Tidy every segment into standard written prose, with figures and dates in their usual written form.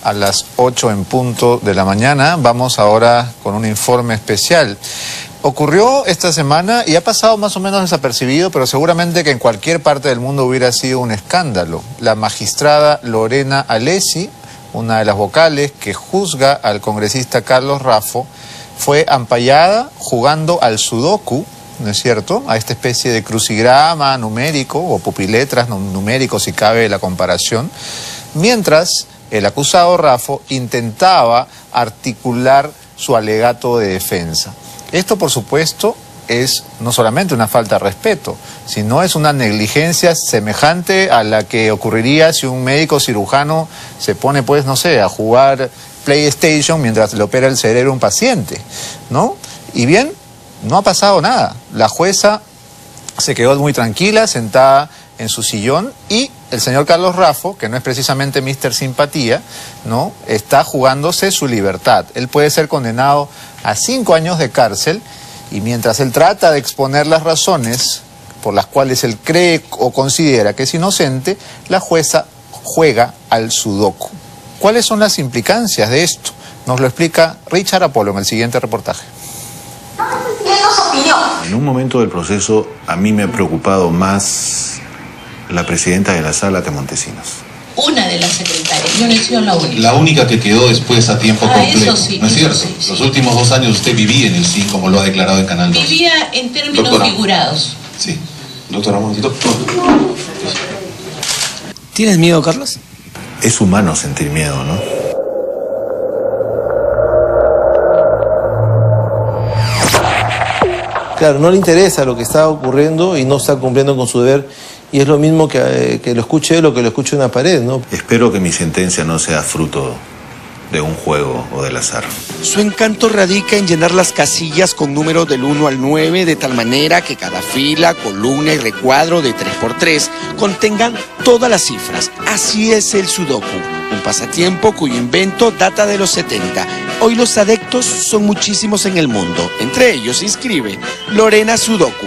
a las 8 en punto de la mañana. Vamos ahora con un informe especial. Ocurrió esta semana y ha pasado más o menos desapercibido, pero seguramente que en cualquier parte del mundo hubiera sido un escándalo. La magistrada Lorena Alessi, una de las vocales que juzga al congresista Carlos Raffo, fue ampallada jugando al sudoku, ¿no es cierto?, a esta especie de crucigrama numérico o pupiletras numéricos, si cabe la comparación, mientras el acusado Raffo intentaba articular su alegato de defensa. Esto, por supuesto, es no solamente una falta de respeto, sino es una negligencia semejante a la que ocurriría si un médico cirujano se pone, pues, no sé, a jugar PlayStation mientras le opera el cerebro a un paciente, ¿no? Y bien, no ha pasado nada. La jueza se quedó muy tranquila, sentada en su sillón, y el señor Carlos Raffo, que no es precisamente Mr. Simpatía, ¿no?, está jugándose su libertad. Él puede ser condenado a 5 años de cárcel, y mientras él trata de exponer las razones por las cuales él cree o considera que es inocente, la jueza juega al sudoku. ¿Cuáles son las implicancias de esto? Nos lo explica Richard Apolo en el siguiente reportaje. En un momento del proceso a mí me ha preocupado más la presidenta de la sala que Montesinos. Una de las secretarias, yo no he sido la única. La única que quedó después a tiempo completo, eso sí, ¿no es cierto? Sí, sí. Los últimos 2 años usted vivía en el CIN, como lo ha declarado en Canal 2. Vivía en términos Doctora. figurados. Sí. Doctora, un momentito. ¿Tienes miedo, Carlos? Es humano sentir miedo, ¿no? Claro, no le interesa lo que está ocurriendo y no está cumpliendo con su deber. Y es lo mismo que lo escuche él o que lo escuche una pared, ¿no? Espero que mi sentencia no sea fruto de un juego o del azar. Su encanto radica en llenar las casillas con números del 1 al 9 de tal manera que cada fila, columna y recuadro de 3x3 contengan todas las cifras. Así es el sudoku, un pasatiempo cuyo invento data de los 70. Hoy los adeptos son muchísimos en el mundo. Entre ellos se inscribe Lorena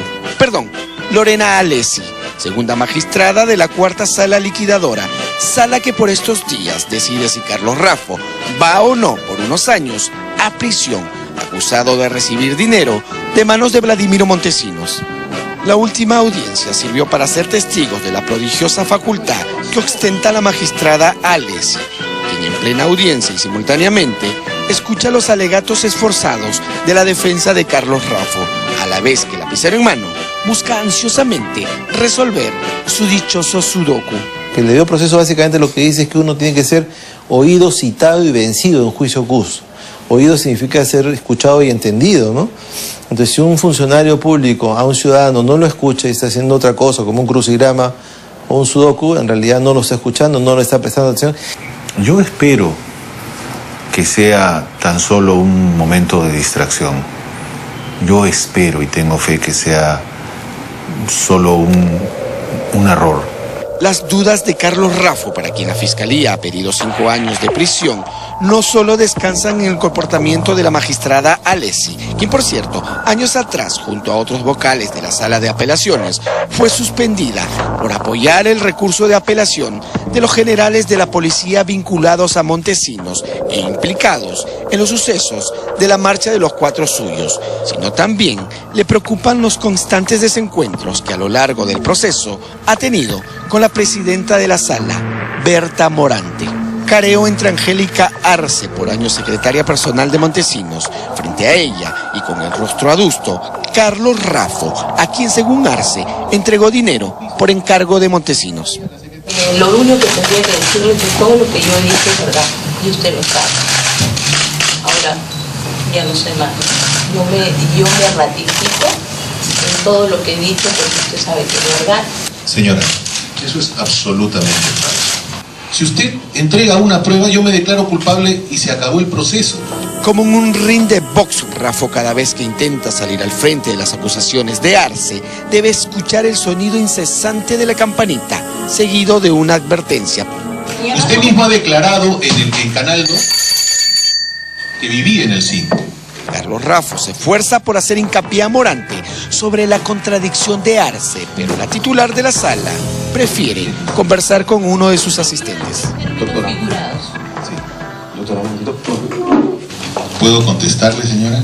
Alessi, segunda magistrada de la 4ª Sala Liquidadora, sala que por estos días decide si Carlos Raffo va o no por unos años a prisión, acusado de recibir dinero de manos de Vladimiro Montesinos. La última audiencia sirvió para ser testigos de la prodigiosa facultad que ostenta la magistrada Alessi, quien en plena audiencia y simultáneamente escucha los alegatos esforzados de la defensa de Carlos Raffo, a la vez que, lapicero en mano, busca ansiosamente resolver su dichoso sudoku. Que el debido proceso básicamente lo que dice es que uno tiene que ser oído, citado y vencido en un juicio CUS. Oído significa ser escuchado y entendido, ¿no? Entonces, si un funcionario público a un ciudadano no lo escucha y está haciendo otra cosa, como un crucigrama o un sudoku, en realidad no lo está escuchando, no le está prestando atención. Yo espero que sea tan solo un momento de distracción. Yo espero y tengo fe que sea solo un error. Las dudas de Carlos Raffo, para quien la Fiscalía ha pedido 5 años de prisión, no solo descansan en el comportamiento de la magistrada Alessi, quien, por cierto, años atrás, junto a otros vocales de la Sala de Apelaciones, fue suspendida por apoyar el recurso de apelación de los generales de la policía vinculados a Montesinos e implicados en los sucesos de la marcha de los 4 suyos, sino también le preocupan los constantes desencuentros que a lo largo del proceso ha tenido con la presidenta de la sala, Berta Morante. Careo entre Angélica Arce, por años secretaria personal de Montesinos, frente a ella y con el rostro adusto, Carlos Raffo, a quien según Arce entregó dinero por encargo de Montesinos. Lo único que tendría que decirle es que todo lo que yo dije es verdad, y usted lo sabe. Ahora, ya no sé más. Yo me ratifico en todo lo que he dicho, porque usted sabe que es verdad. Señora, eso es absolutamente falso. Si usted entrega una prueba, yo me declaro culpable y se acabó el proceso. Como en un ring de box, Raffo, cada vez que intenta salir al frente de las acusaciones de Arce, debe escuchar el sonido incesante de la campanita, seguido de una advertencia. Usted mismo ha declarado en Canal 2 que vivía en el CIN. Carlos Raffo se esfuerza por hacer hincapié a Morante sobre la contradicción de Arce, pero la titular de la sala prefiere conversar con uno de sus asistentes. Doctora. ¿Puedo contestarle, señora?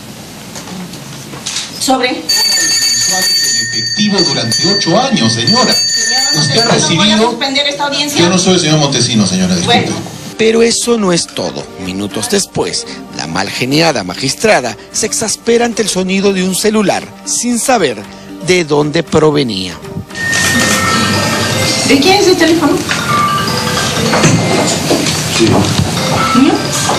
Sobre. En efectivo durante 8 años, señora. Usted ha Voy a recibido... suspender esta audiencia. Yo no soy el señor Montesinos, señora, disculpe. Bueno. Pero eso no es todo. Minutos después, la mal geniada magistrada se exaspera ante el sonido de un celular sin saber de dónde provenía. ¿De quién es el teléfono? ¿Mío?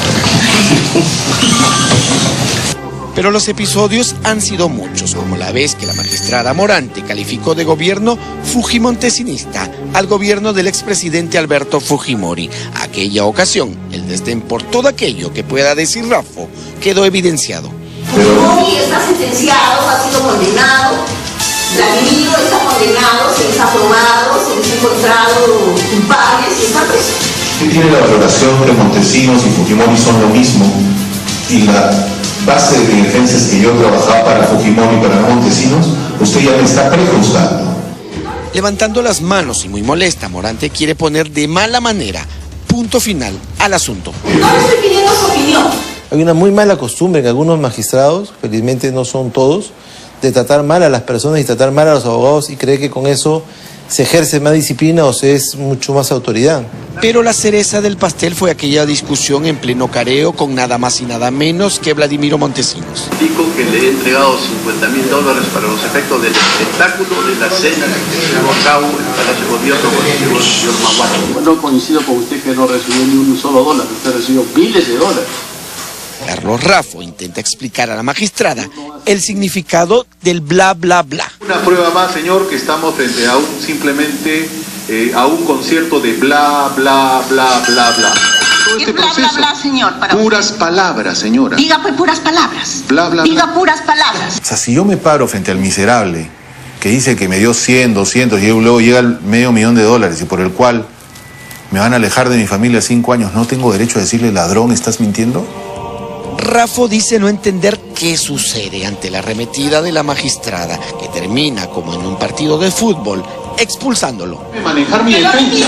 Pero los episodios han sido muchos, como la vez que la magistrada Morante calificó de gobierno fujimontesinista al gobierno del expresidente Alberto Fujimori. Aquella ocasión, el desdén por todo aquello que pueda decir Raffo quedó evidenciado. Fujimori está sentenciado, ha sido condenado, Vladimiro está condenado, se les ha probado, se les ha encontrado culpables y está preso. ¿Qué tiene la valoración de Montesinos y Fujimori son lo mismo? Y la base de defensa es que yo trabajaba para Fujimori y para Montesinos, usted ya me está prejuzgando. Levantando las manos y muy molesta, Morante quiere poner de mala manera punto final al asunto. No le estoy pidiendo su opinión. Hay una muy mala costumbre en algunos magistrados, felizmente no son todos, de tratar mal a las personas y tratar mal a los abogados y cree que con eso se ejerce más disciplina o se es mucho más autoridad. Pero la cereza del pastel fue aquella discusión en pleno careo con nada más y nada menos que Vladimiro Montesinos. Dijo que le he entregado $50.000 para los efectos del espectáculo de la cena que se llevó a cabo en el Palacio de Gobierno con el señor Maguato. No coincido con usted que no recibió ni un solo dólar, usted recibió miles de dólares. Carlos Raffo intenta explicar a la magistrada el significado del bla bla bla. Una prueba más, señor, que estamos frente a a un concierto de bla bla bla bla bla. ¿Qué es bla bla bla, señor? Para puras palabras, señora. Diga pues puras palabras. Bla bla Diga bla. puras palabras. O sea, si yo me paro frente al miserable que dice que me dio 100, 200 y luego llega el $500,000 y por el cual me van a alejar de mi familia 5 años, ¿no tengo derecho a decirle ladrón, estás mintiendo? Raffo dice no entender qué sucede ante la arremetida de la magistrada, que termina como en un partido de fútbol, expulsándolo. Manejar mi defensa.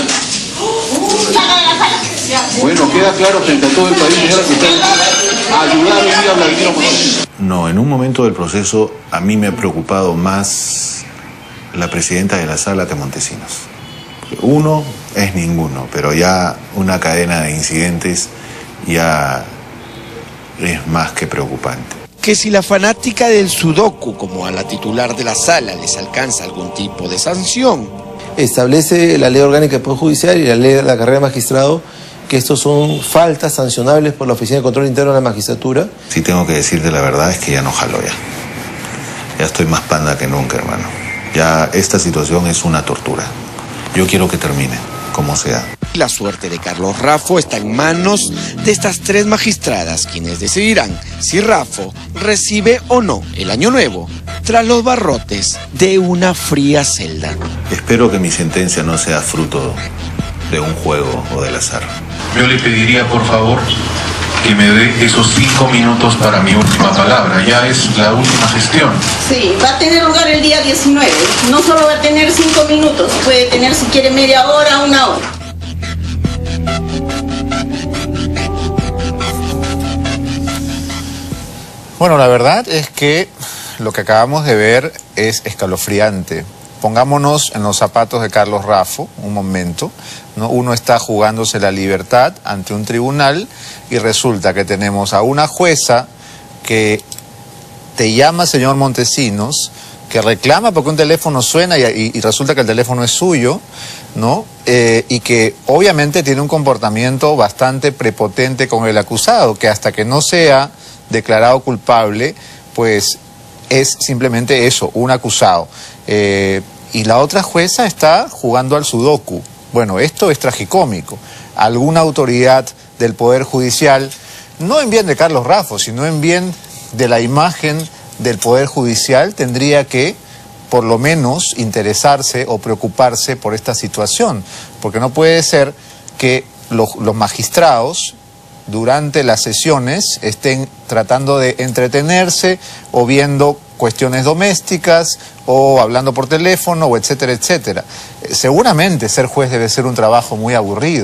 Bueno, queda claro frente a todo el país, señora, que usted ayudaron a Vladimiro Montesinos. No, en un momento del proceso a mí me ha preocupado más la presidenta de la sala que Montesinos. Uno es ninguno, pero ya una cadena de incidentes ya es más que preocupante. Que si la fanática del sudoku, como a la titular de la sala, les alcanza algún tipo de sanción. Establece la ley orgánica del Poder Judicial y la ley de la carrera de magistrado que estos son faltas sancionables por la Oficina de Control Interno de la Magistratura. Si tengo que decirte la verdad es que ya no jalo ya. Ya estoy más panda que nunca, hermano. Ya esta situación es una tortura. Yo quiero que termine, como sea. La suerte de Carlos Raffo está en manos de estas 3 magistradas, quienes decidirán si Raffo recibe o no el año nuevo tras los barrotes de una fría celda. Espero que mi sentencia no sea fruto de un juego o del azar. Yo le pediría, por favor, que me dé esos 5 minutos para mi última palabra. Ya es la última gestión. Sí, va a tener lugar el día 19. No solo va a tener 5 minutos, puede tener si quiere media hora, 1 hora. Bueno, la verdad es que lo que acabamos de ver es escalofriante. Pongámonos en los zapatos de Carlos Raffo, un momento, ¿no? Uno está jugándose la libertad ante un tribunal y resulta que tenemos a una jueza que te llama señor Montesinos, que reclama porque un teléfono suena y resulta que el teléfono es suyo, ¿no? Y que obviamente tiene un comportamiento bastante prepotente con el acusado, que hasta que no sea declarado culpable, pues es simplemente eso, un acusado. Y la otra jueza está jugando al sudoku. Bueno, esto es tragicómico. Alguna autoridad del Poder Judicial, no en bien de Carlos Raffo, sino en bien de la imagen del Poder Judicial, tendría que, por lo menos, interesarse o preocuparse por esta situación. Porque no puede ser que los magistrados durante las sesiones estén tratando de entretenerse o viendo cuestiones domésticas o hablando por teléfono o etcétera, etcétera. Seguramente ser juez debe ser un trabajo muy aburrido,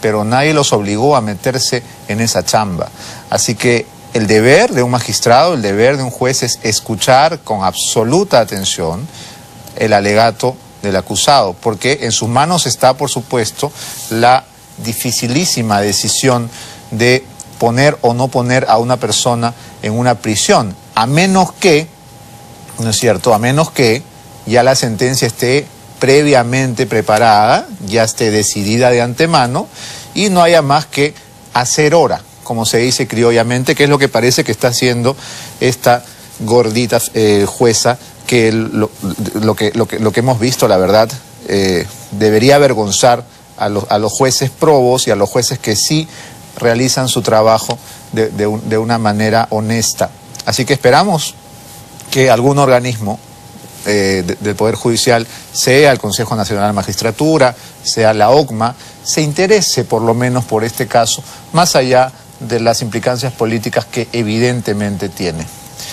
pero nadie los obligó a meterse en esa chamba. Así que el deber de un magistrado, el deber de un juez es escuchar con absoluta atención el alegato del acusado, porque en sus manos está, por supuesto, la dificilísima decisión de poner o no poner a una persona en una prisión, a menos que, ¿no es cierto?, a menos que ya la sentencia esté previamente preparada, ya esté decidida de antemano y no haya más que hacer hora, como se dice criollamente, que es lo que parece que está haciendo esta gordita jueza, que lo que hemos visto, la verdad, debería avergonzar a los jueces probos y a los jueces que sí realizan su trabajo de una manera honesta. Así que esperamos que algún organismo del Poder Judicial, sea el Consejo Nacional de Magistratura, sea la OCMA, se interese por lo menos por este caso, más allá de las implicancias políticas que evidentemente tiene.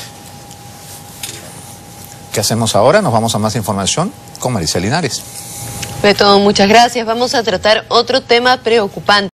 ¿Qué hacemos ahora? Nos vamos a más información con Maricela Linares. Beto, muchas gracias. Vamos a tratar otro tema preocupante.